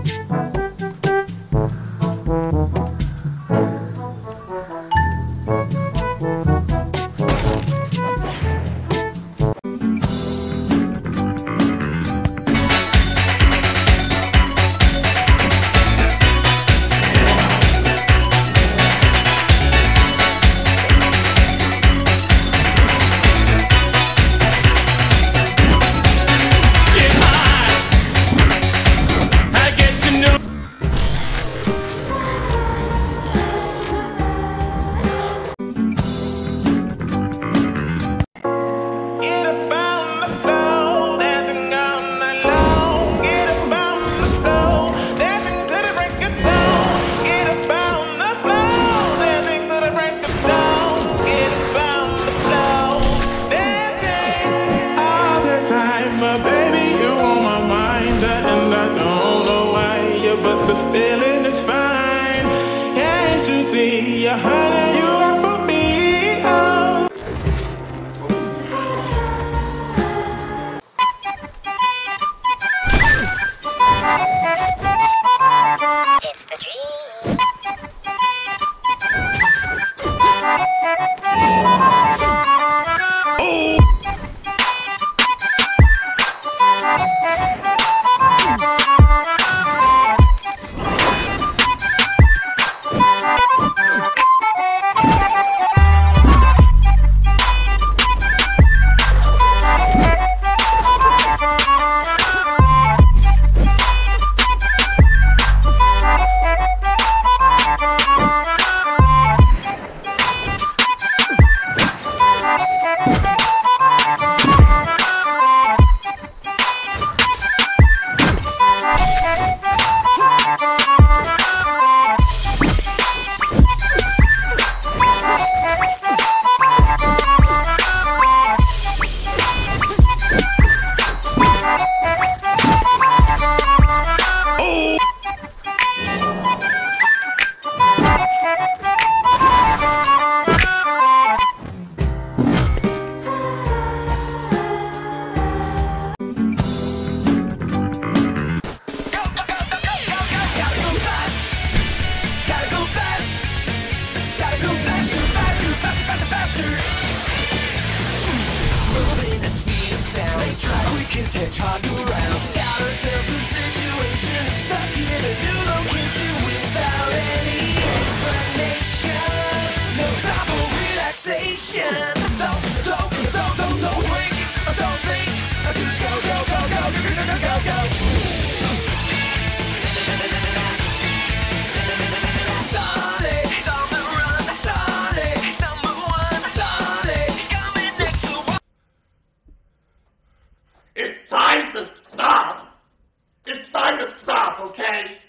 Quickest hedgehog around. Got ourselves a situation, stuck in a new location without any explanation. No time for relaxation. Don't blink, don't think. Just go, go, go, go, go, go, go, go, go. Sonic, he's on the run. Sonic, he's number one. Sonic, he's coming next to one. It's time to stop! It's time to stop, okay?